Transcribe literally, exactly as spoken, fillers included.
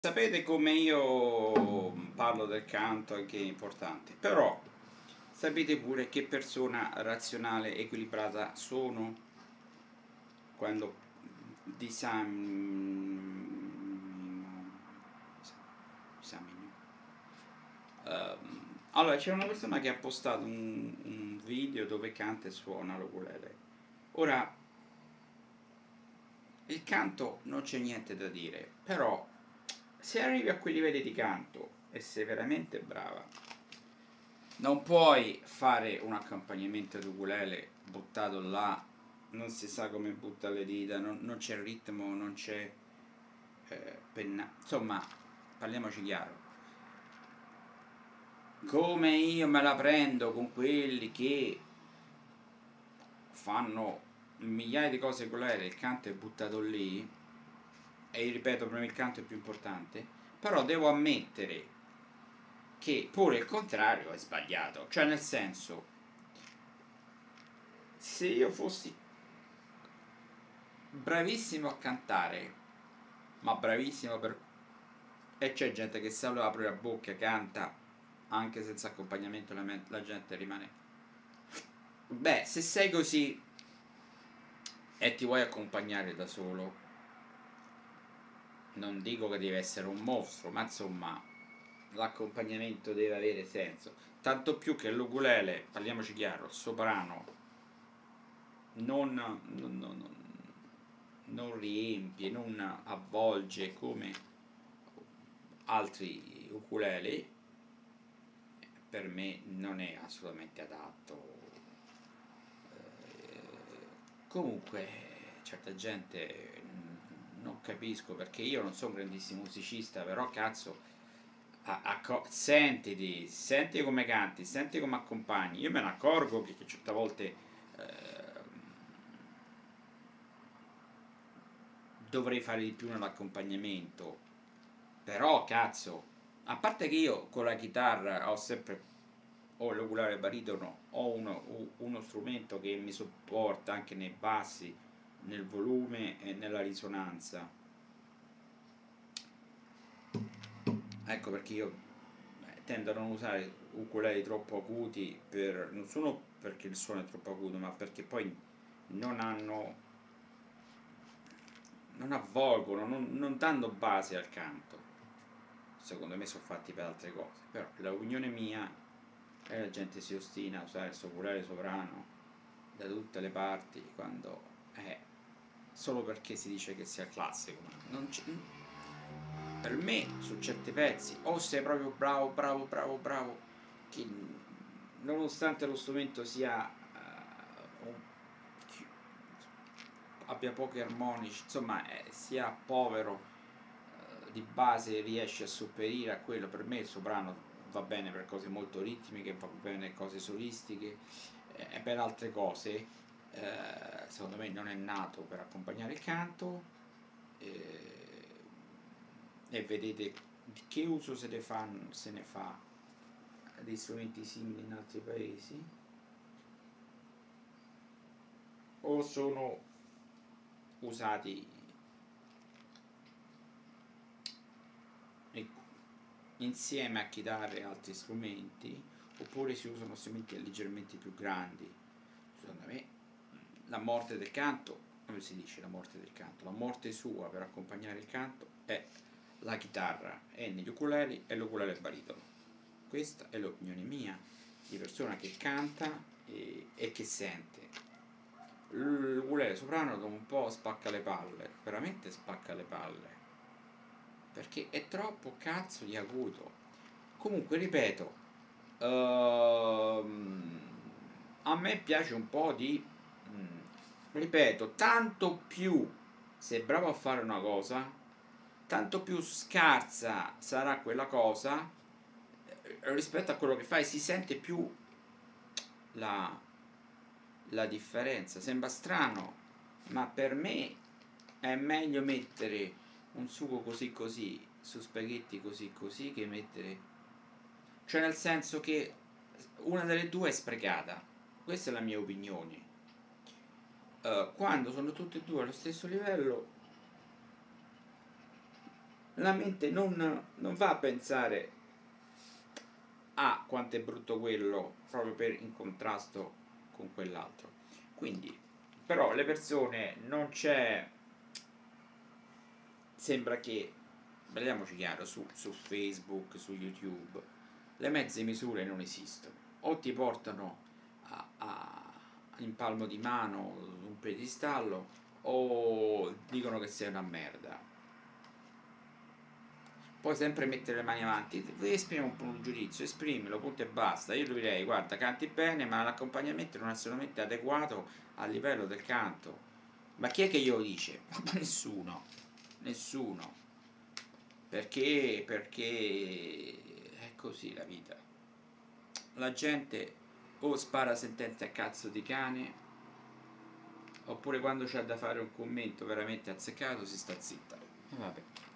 Sapete come io parlo del canto, anche è importante, però sapete pure che persona razionale e equilibrata sono quando disamino, disamino. Ehm, allora c'è una persona che ha postato un, un video dove canta e suona l'ukulele. Ora, il canto non c'è niente da dire, però se arrivi a quei livelli di canto e sei veramente brava, non puoi fare un accompagnamento di ukulele buttato là, non si sa come butta le dita, non, non c'è ritmo, non c'è eh, penna. Insomma, parliamoci chiaro. Come io me la prendo con quelli che fanno migliaia di cose ukulele, il canto è buttato lì, e io ripeto, per me il canto è più importante, però devo ammettere che pure il contrario è sbagliato, cioè nel senso, se io fossi bravissimo a cantare, ma bravissimo per... e c'è gente che se lo apre la bocca canta anche senza accompagnamento, la, me- la gente rimane, beh, se sei così e ti vuoi accompagnare da solo, non dico che deve essere un mostro, ma insomma l'accompagnamento deve avere senso, tanto più che l'ukulele, parliamoci chiaro, il soprano non, non, non, non riempie, non avvolge come altri ukulele, per me non è assolutamente adatto. Comunque certa gente non capisco, perché io non sono un grandissimo musicista, però cazzo, a, a, sentiti, senti come canti, senti come accompagni. Io me ne accorgo che, che certe volte eh, dovrei fare di più nell'accompagnamento, però cazzo, a parte che io con la chitarra ho sempre, ho l'oculare baritono, ho uno, uno strumento che mi sopporta anche nei bassi, nel volume e nella risonanza. Ecco perché io eh, tendo a non usare ukulele troppo acuti, per, non solo perché il suono è troppo acuto, ma perché poi non hanno, non avvolgono, non, non danno base al canto. Secondo me sono fatti per altre cose, però l'opinione mia e la gente si ostina a usare il ukulele sovrano da tutte le parti quando è solo perché si dice che sia classico, ma non c'è, per me su certi pezzi o sei proprio bravo bravo bravo bravo che nonostante lo strumento sia uh, un, abbia pochi armonici, insomma eh, sia povero uh, di base, riesce a sopperire a quello. Per me il soprano va bene per cose molto ritmiche, va bene per cose solistiche eh, e per altre cose eh, secondo me non è nato per accompagnare il canto eh, e vedete di che uso se ne, fa, se ne fa di strumenti simili in altri paesi, o sono usati insieme a chitarre e altri strumenti, oppure si usano strumenti leggermente più grandi. Secondo me la morte del canto, come si dice la morte del canto? La morte sua per accompagnare il canto è la chitarra, è negli ukulele e l'ukulele baritono. Questa è l'opinione mia di persona che canta e, e che sente. L'ukulele soprano dopo un po' spacca le palle, veramente spacca le palle, perché è troppo cazzo di acuto. Comunque ripeto, ehm, a me piace un po' di mm, ripeto, tanto più sei bravo a fare una cosa, tanto più scarsa sarà quella cosa eh, rispetto a quello che fai, si sente più la, la differenza. Sembra strano, ma per me è meglio mettere un sugo così così su spaghetti così così che mettere, cioè nel senso che una delle due è sprecata. Questa è la mia opinione. Uh, quando sono tutte e due allo stesso livello la mente non, non va a pensare ah quanto è brutto quello proprio per in contrasto con quell'altro. Quindi però le persone non c'è, sembra che, parliamoci chiaro, su, su Facebook, su YouTube le mezze misure non esistono, o ti portano a, a- in palmo di mano un piedistallo o dicono che sei una merda. Puoi sempre mettere le mani avanti, devi esprimere un, po' un giudizio, esprimilo, punto e basta. Io direi, guarda, canti bene, ma l'accompagnamento non è assolutamente adeguato al livello del canto. Ma chi è che glielo dice? Ma nessuno, nessuno. Perché? Perché è così la vita. La gente o spara sentenze a cazzo di cane, oppure quando c'è da fare un commento veramente azzeccato si sta zitta. E vabbè.